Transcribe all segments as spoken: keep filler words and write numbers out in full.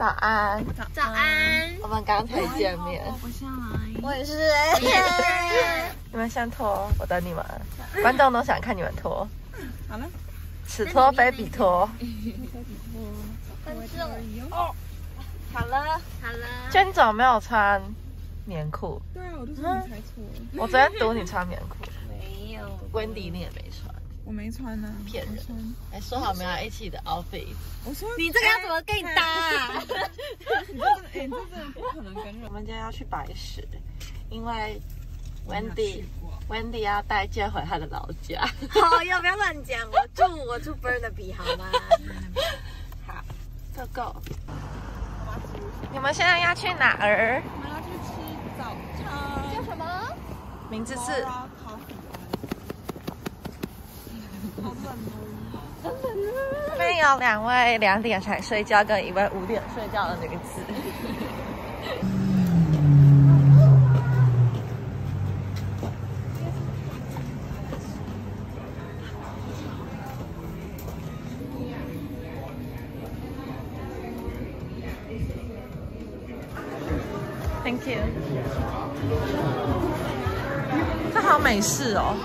早安， 早安。 我们刚才见面。 我下来。 我也是。 你们先脱，我等你们。观众都想看你们脱。 好了。 此脱非彼脱。 观众。哦。好了，好了。 就你怎么没有穿棉裤？ 对啊，我就说你猜错了。 我昨天赌你穿棉裤。 没有。 温迪你也没穿。 我没穿呢， 骗人！哎，说好我们要一起的 outfit。 我说你这个要怎么跟你搭啊？ 你这真的，哎，你这真的不可能跟人。 我们今天要去白石，因为 Wendy Wendy 要带剑回她的老家。 好，要不要乱讲？我住我住 Burnaby 好吗？ 好 ，Go Go。你们现在要去哪儿？ 我们要去吃早餐。 叫什么？ 名字是。这边有两位两点才睡觉，跟一位五点睡觉的女子。Thank you。这好美式哦。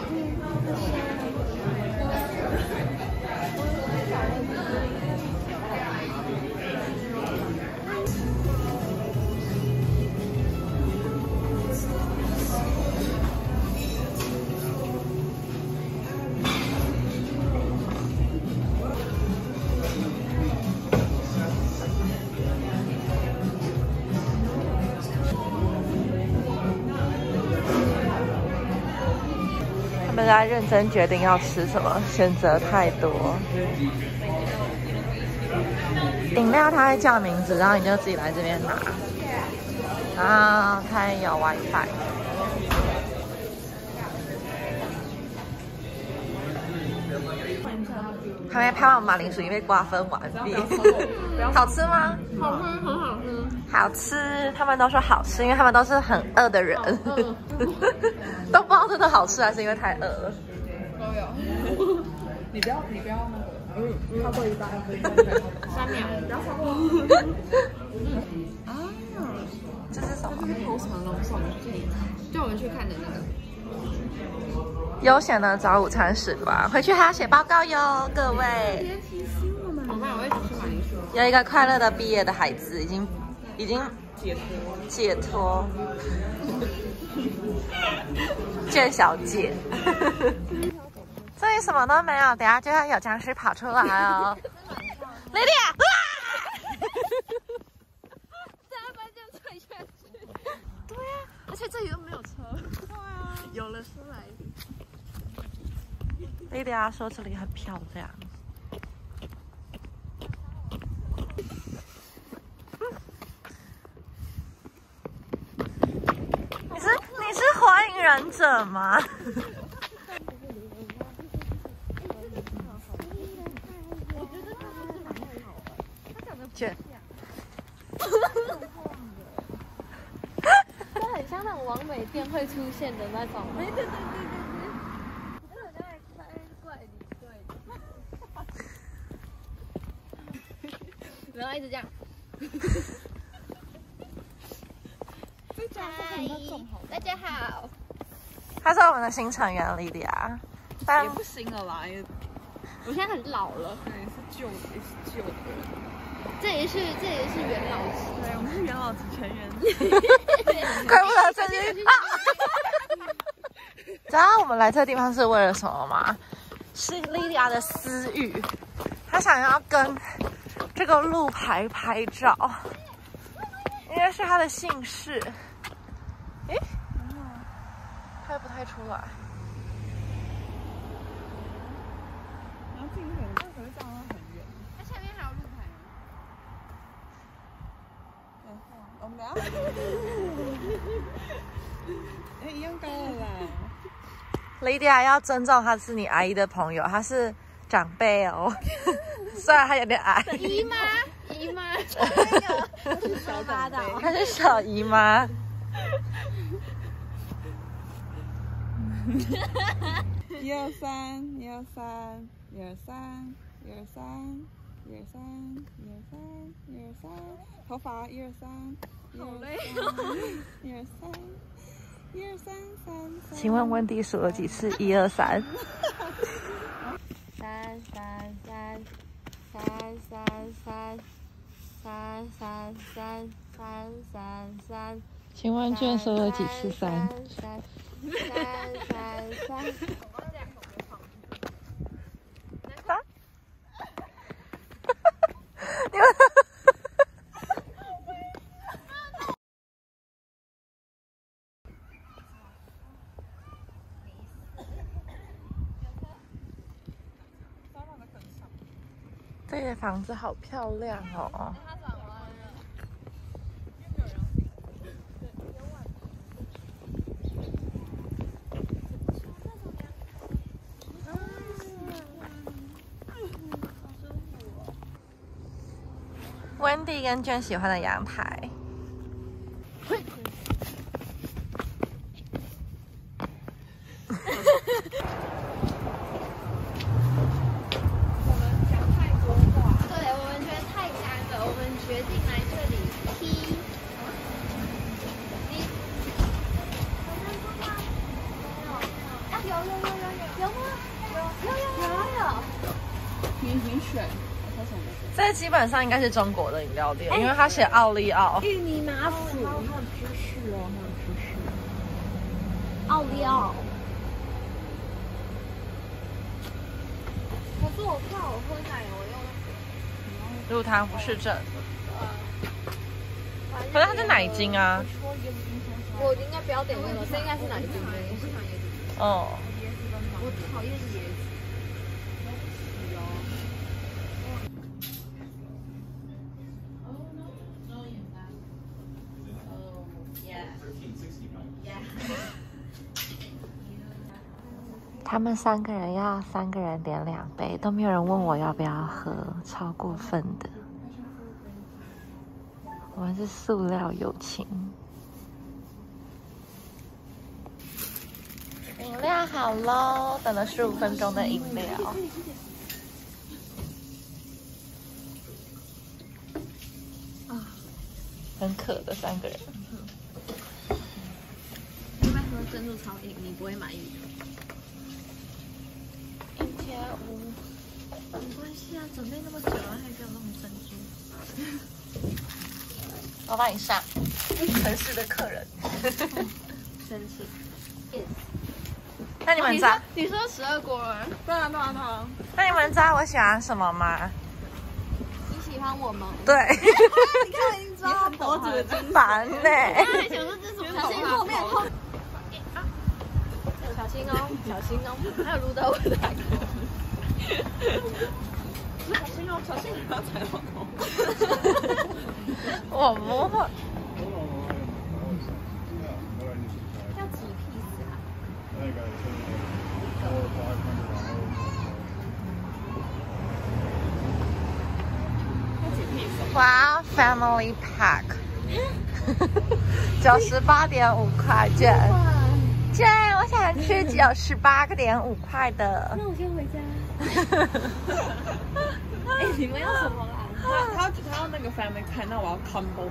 大家认真决定要吃什么，选择太多。饮料它会叫名字，然后你就自己来这边拿。然后它也有 WiFi。还没拍完，马铃薯已经被瓜分完毕。好吃吗？ 好吃，很好吃。 好吃，他们都说好吃，因为他们都是很饿的人，都不知道真的好吃还是因为太饿了。 都有。你不要，你不要那个，嗯，超过一半， 三秒，不要超过。 啊， 这是什么？ 这是头长龙送去，就我们去看的那个。 悠闲的早午餐时光，回去还要写报告哟，各位。 别提醒我们。我们我一起吃马铃薯。 有一个快乐的毕业的孩子，已经已经解脱解脱。见小姐。这里什么都没有，等下就要有僵尸跑出来哦。莉莉亚， 大家把这样踹下去。对啊，而且这里又没有车。对啊，有了出来。 莉莉亚说这里很漂亮。你是你是火影忍者吗？卷。 这很像那种网美店会出现的那种。对对对对对对。我刚才猜怪你对。然后一直这样。大家好。 他是我们的新成员莉莉亚， 也不行了啦，也我现在很老了。 对，是旧的，也是旧的。 这也是这也是元老级， 对，我们是元老级成员。 怪不得最近啊！知道我们来这个地方是为了什么吗？是莉莉亚的私欲，她想要跟这个路牌拍照，应该是她的姓氏。诶，拍不太出来。 然后近一点，这可是照到很远。 它下面还有路牌吗？我们俩。哎，一样高了啦。 莉莉亚要尊重，她是你阿姨的朋友，她是长辈哦。虽然她有点矮。 姨妈，姨妈， 我是小长辈， 她是小姨妈。 一二三，一二三，一二三，一二三， 一二三，一二三，一二三，头发一二三， 好累一二三，一二三三三。 请问温迪数了几次？一二三。 三三三三三三三三三三三三。 请问卷数了几次三？ 三三三三。 三。你们。这个房子好漂亮哦！温蒂跟娟喜欢的阳台。这基本上应该是中国的饮料店，因为它写奥利奥。 芋泥麻薯，好有知识哦，好有知识。奥利奥。可是我怕我喝奶，我用入汤不是正。可是它是奶精啊。 我应该不要点那个，这应该是奶精的。我不喜欢椰子。 哦。 我讨厌椰子。 他们三个人要三个人点两杯，都没有人问我要不要喝，超过分的。我们是塑料友情。饮料好喽，等了十五分钟的饮料。啊，很渴的三个人。 一般喝珍珠超饮，你不会满意的。 一千五， 没关系啊，准备那么久了，还给我弄珍珠。 我帮你上。城市的客人。 生气。 那你们知道？ 你说十二国人？ 对啊，对啊，对啊。 那你们知道我喜欢什么吗？ 你喜欢我吗？ 对。 你看我已经抓脖子了， 真烦呢。 想说这是什么？小心后面后。小心哦，小心哦，还有撸到我的奶头。 小心哦，小心你不要踩到头。 我不会。 要几 piece 啊？ 哇 ，Family Pack， 九十八点五块券。对，我想吃九十八个点五块的。 那我先回家。哎，你们要什么啦？ 他他他要那个 family pack， 那我要 combo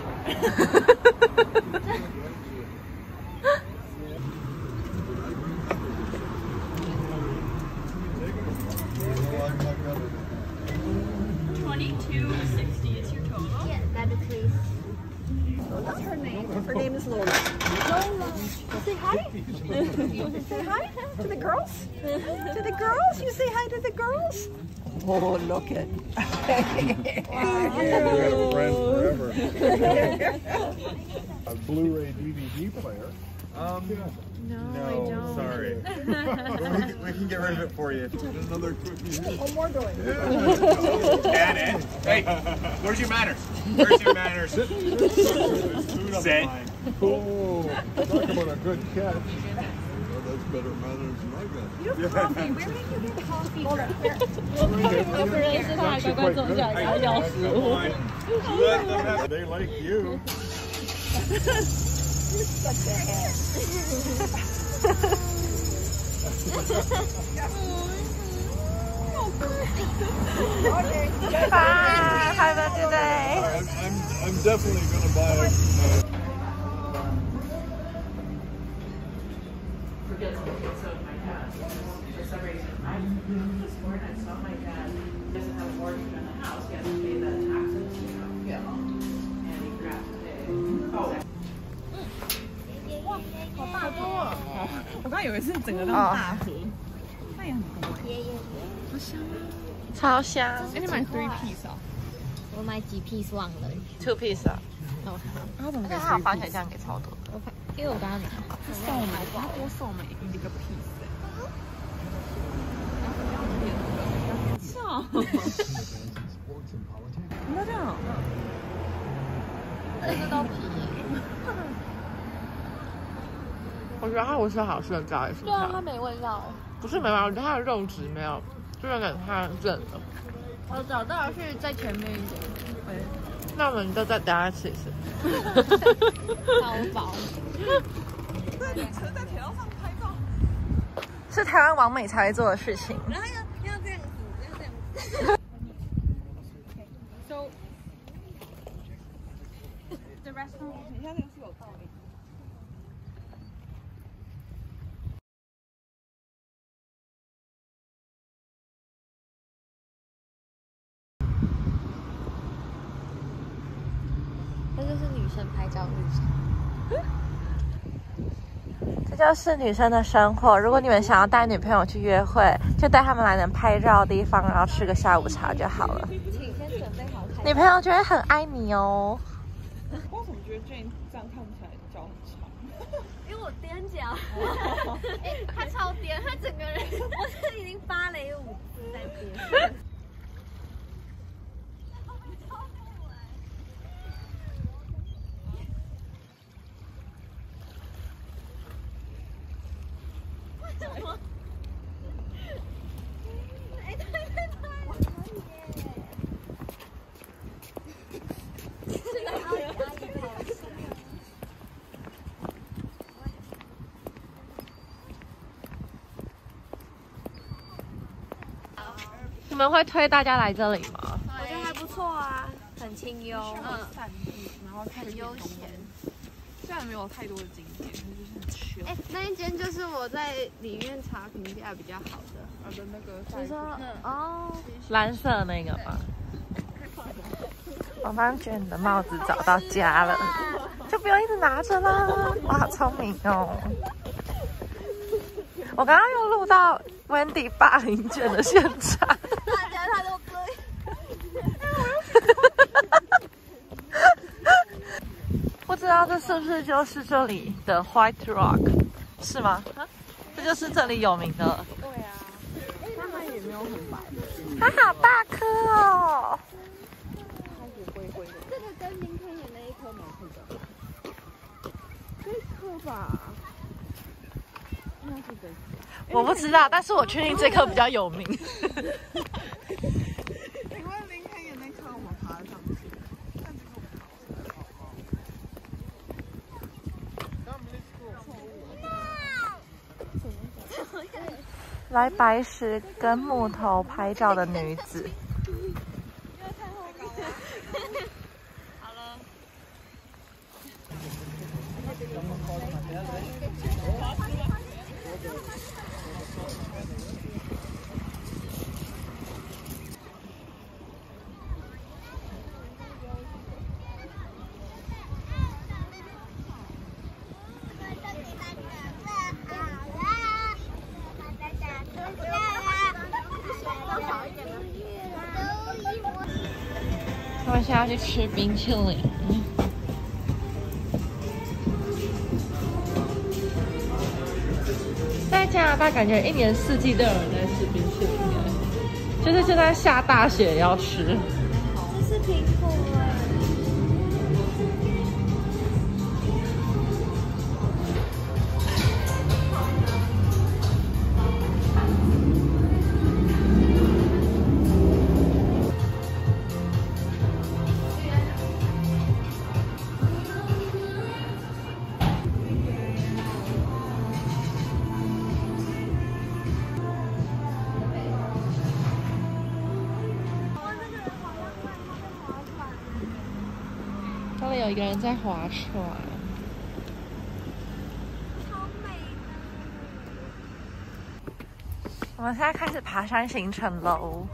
platter。Twenty-two sixty is your total. Yeah, that is please. What's her name? Her name is Lola. Lola. Say hi. Say hi to the girls. To the girls. You say hi to the girls. Oh, look at. Yeah, we have friends forever. A Blu-ray D V D player. Um, No, no, I don't. sorry. we, can, we can get rid of it for you. There's another cookie. One more doing. Dad, hey, where's your manners? Where's your manners? There's food on Say. the line. Oh, talk about a good catch. Well, that's better manners than I got. You have coffee. Where did you get coffee? Hold on. 我不认识他，乖乖坐下来，要咬食物。 They like you. Such a head. Bye. Have a good day. I'm, I'm, I'm definitely going to buy a. Uh, Forget something. So my dad, for some reason, I this morning I saw my dad doesn't have a mortgage on the house. He has to pay the taxes, you know. Yeah. And he forgot to pay. Oh. 好大多啊！我刚以为是整个那种大盒，那也很多哎。好香啊！ 超香。 哎，你买 three piece 啊？ 我买几 piece 忘了。 Two piece 啊。 哦， 他怎么给？ 他番茄酱给超多。 我看，因为我刚刚拿。 送我们，他多送我们一个 piece。是啊。你看这样。 这个都皮。 我觉得它不是好吃的咖喱薯对啊， 条， 它没味道。 不是没有，我觉得它的肉质没有，就有点太韧了。 我找到的是在前面一点。 对，那我们就再等下吃一次。 超饱。 在车在铁道上拍照， 是台湾网美才会做的事情。 然后要要这样子，要这样子。 So the restaurant， 你看这个是有道理。 这就是女生拍照日常。 这就是女生的生活。如果你们想要带女朋友去约会，就带他们来能拍照的地方，然后吃个下午茶就好了。 请先准备好开。 女朋友就会很爱你哦。 我怎么觉得 Jane 这样看起来脚很长？ 因为我踮脚。哎，他超踮，他整个人我是已经芭蕾舞在踮。 你们会推大家来这里吗？ 我觉得还不错啊，很清幽，嗯， 散步，然后很悠闲。 虽然没有太多的景点，但就是很 chill。 哎，那一间就是我在里面查评价比较好的。 我的那个， 你说哦， 蓝色那个吗？我帮觉得你的帽子找到家了，就不用一直拿着啦。哇，好聪明哦！我刚刚又录到 Wendy 霸凌卷的现场， 大家他都追。 不知道这是不是就是这里的 White Rock， 是吗？这就是这里有名的。 对啊，但它也没有很白， 它好大颗哦！ 它是灰灰的。 这个跟明天演那一颗蛮配的。 这颗吧，应该是这颗。 我不知道，但是我确定这颗比较有名。 请问林肯演那颗我们爬得上去？但这个我们来白石跟木头拍照的女子。 好了。 他们现在要去吃冰淇淋。在加拿大，感觉一年四季都有人在吃冰淇淋，就是就算下大雪也要吃。 这是苹果哎。 有一个人在划船。 超美的。 我们现在开始爬山行程喽。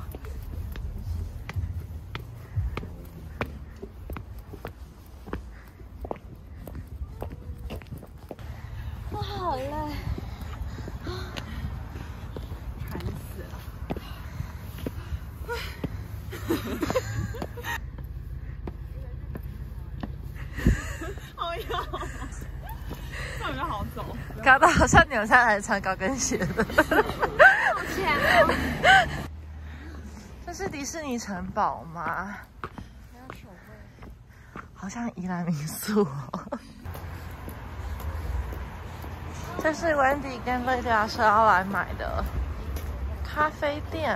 我好累。 好呀，这样比较好走。 搞得好像扭下来穿高跟鞋的。 好强哦！ 这是迪士尼城堡吗？好像宜兰民宿哦。这是 Wendy 跟贝利亚说要来买的咖啡店。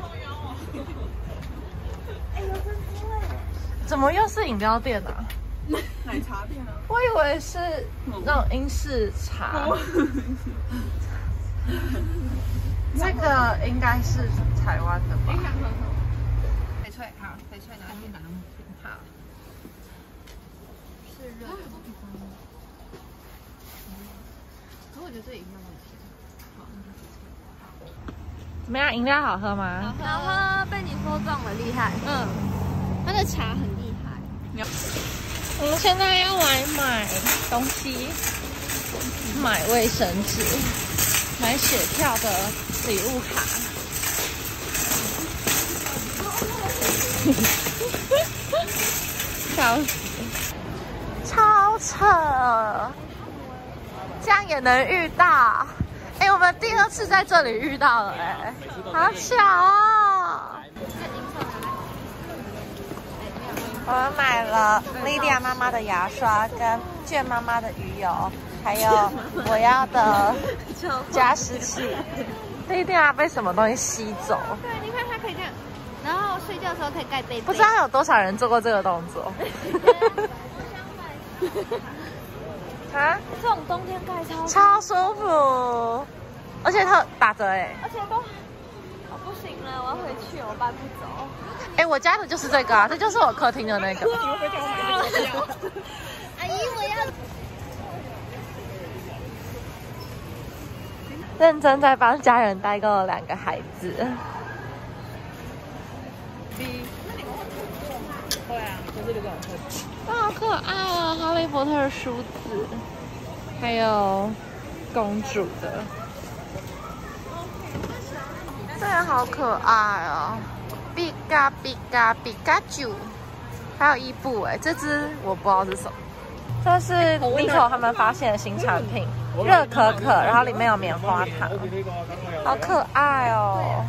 哎，有珍珠哎！ 怎么又是饮料店啊？ 奶茶店啊？ 我以为是那种英式茶。这个应该是台湾的吧？ 翡翠，好，翡翠拿去拿。好。是热的。可我觉得这饮料很甜。好，那就翡翠。 怎么样？饮料好喝吗？ 然后被你说中了，厉害。嗯，它的茶很厉害。 我们现在要来买东西，买卫生纸，买雪票的礼物卡。笑死！超扯！这样也能遇到？哎，我们第二次在这里遇到了，哎，好巧哦！我们买了莉莉亚妈妈的牙刷，跟卷妈妈的鱼油，还有我要的加湿器。莉莉亚被什么东西吸走？ 对，你看它可以这样，然后睡觉的时候可以盖被子。 不知道有多少人做过这个动作。啊？ 这种冬天盖超超舒服，而且它打折哎、欸。 而且都，我不行了，我要回去，我搬不走。 哎、欸，我家的就是这个啊，这就是我客厅的那个。 阿姨，我要。 认真在帮家人代购了两个孩子。 对啊，就这个就很特别。 哇，好可爱啊！哈利波特的梳子，还有公主的，这个好可爱哦！比嘎比嘎比嘎啾，还有伊布哎，这只我不知道是什么。这是 Nico 他们发现的新产品，热可可，然后里面有棉花糖，好可爱哦！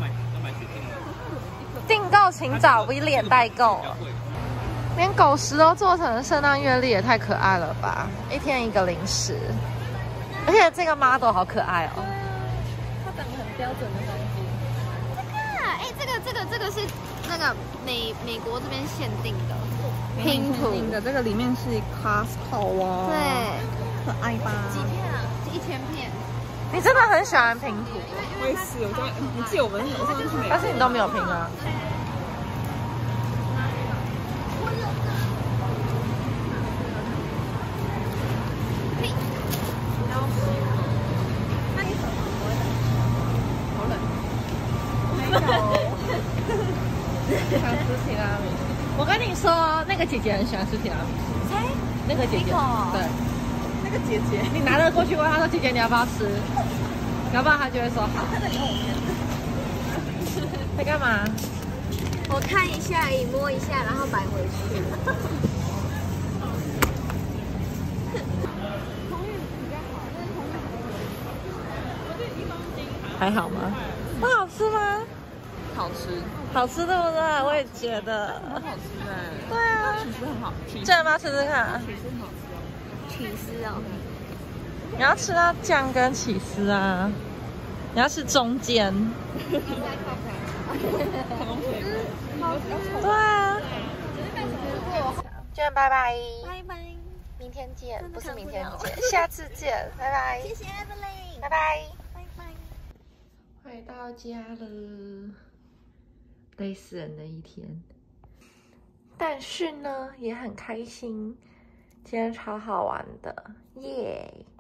订购请找 William 代购。连狗食都做成圣诞月历，也太可爱了吧！一天一个零食，而且这个 model 好可爱哦。 它长得很标准的东西。这个，哎，这个这个这个是那个美美国这边限定的拼图的，这个里面是 Costco 哦。 对， 可爱吧？ 几片啊？一千片。 你真的很喜欢拼图。 我也是，我觉得你记得我们好像是美， 但是你都没有拼啊。想吃提拉米苏，我跟你说，那个姐姐很喜欢吃提拉米苏。 谁？ 那个姐姐，对， 那个姐姐， 你拿了过去问她说：“姐姐，你要不要吃？”要不然她就会说好。在干嘛？ 我看一下，也摸一下，然后买回去。 还好吗？不好吃吗？ 好吃， 好吃对不对？我也觉得。 很好吃哎。 对啊， 起司很好， 这要不要吃吃看？ 起司很好吃哦。 起司哦。 你要吃到酱跟起司啊，你要吃中间。对啊。见，拜拜。 拜拜。 明天见，不是明天见，下次见，拜拜。 谢谢 Evelyn， 拜拜。 拜拜。 回到家了，累死人的一天。 但是呢，也很开心，今天超好玩的，耶、yeah